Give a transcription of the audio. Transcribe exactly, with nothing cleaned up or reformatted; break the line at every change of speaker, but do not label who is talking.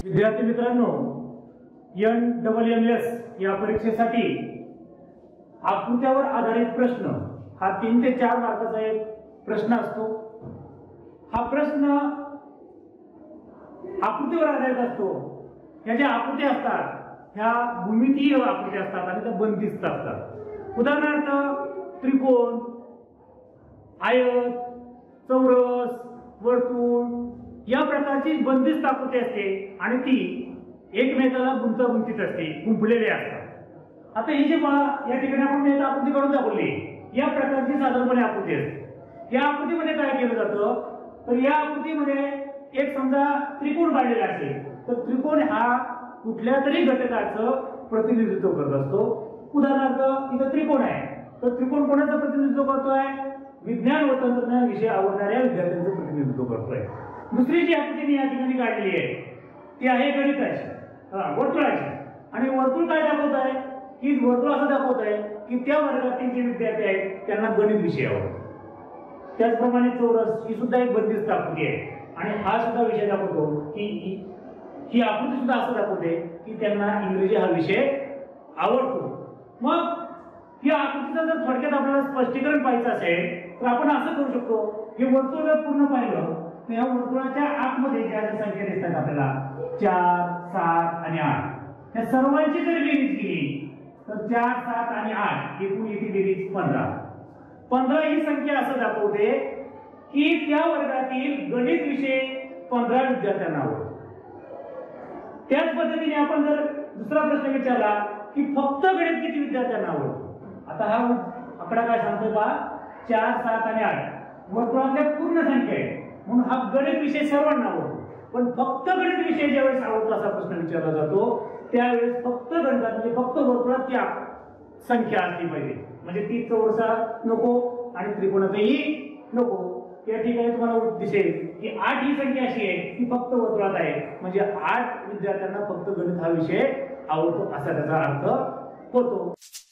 विद्यार्थी मित्रांनो, N double M S या परीक्षेसाठी आकृत्यावर आधारित प्रश्न हा तीन ते चार मार्काचा एक प्रश्न असतो। हा प्रश्न आकृतीवर आधारित असतो। ह्या ज्या आकृती असतात ह्या भूमितीय आकृती असतात आणि त्या बंदिस्त असतात। उदाहरणार्थ त्रिकोण, आयत, चौरस, वर्तुळ या प्रकारची बंदिस्त आकृती असते आणि ती एकमेकाला गुंतागुंतीत असते, गुंफलेली असतात। आता ही जी या ठिकाणी आपण एक आकृती काढून दाखवली, या प्रकारची साधारणपणे आकृती असते। या आकृतीमध्ये काय केलं जातं तर या आकृतीमध्ये एक समजा त्रिकोण काढलेला असेल तर त्रिकोण हा कुठल्या तरी घटकाचं प्रतिनिधित्व करत असतो। उदाहरणार्थ इथं त्रिकोण आहे तर त्रिकोण कोणाचं प्रतिनिधित्व करतोय? विज्ञान व तंत्रज्ञान विषय आवडणाऱ्या विद्यार्थ्यांचं प्रतिनिधित्व करतोय। दुसरी जी आकृती मी या ठिकाणी काढलेली आहे ती आहे गणिताची, वर्तुळाची। आणि वर्तुळ काय दाखवत आहे की वर्तुळ असं दाखवत आहे की त्या वर्गातील जे विद्यार्थी आहेत त्यांना गणित विषय आवडतो। त्याचप्रमाणे चौरस ही सुद्धा एक बंदिस्त आकृती आहे आणि हा सुद्धा विषय दाखवतो की ही आकृती सुद्धा असं दाखवते की त्यांना इंग्रजी हा विषय आवडतो। मग या आकृतीचं जर थोडक्यात आपल्याला स्पष्टीकरण पाहिजे असेल तर आपण असं करू शकतो, हे वर्तुळ जर पूर्ण पाहिलं तर या वर्तुळाच्या आतमध्ये ज्या ज्या संख्या दिसतात आपल्याला चार, सात आणि आठ, या सर्वांची जर बेरीज केली तर चार, सात आणि आठ एकूण येते बेरीज पंधरा। पंधरा ही संख्या असं दाखवते की त्या वर्गातील गणित विषय पंधरा विद्यार्थ्यांना आवडतो। त्याच पद्धतीने आपण जर दुसरा प्रश्न विचारला की फक्त गणित किती विद्यार्थ्यांना आवडतो, आता हा आकडा काय सांगतोय पहा, चार, सात आणि आठ वर्तुळातल्या पूर्ण संख्या आहे म्हणून हा गणित विषय सर्वांना आवडतो। पण फक्त गणित विषय ज्यावेळेस आवडतो असा प्रश्न विचारला जातो त्यावेळेस फक्त गणितात म्हणजे फक्त वर्तुळात ती संख्या असली पाहिजे, म्हणजे ती चौरसा नको आणि त्रिकोणातही नको। या ठिकाणी तुम्हाला दिसेल की आठ ही संख्या अशी आहे की फक्त वर्तुळात आहे, म्हणजे आठ विद्यार्थ्यांना फक्त गणित हा विषय आवडतो असा त्याचा अर्थ होतो।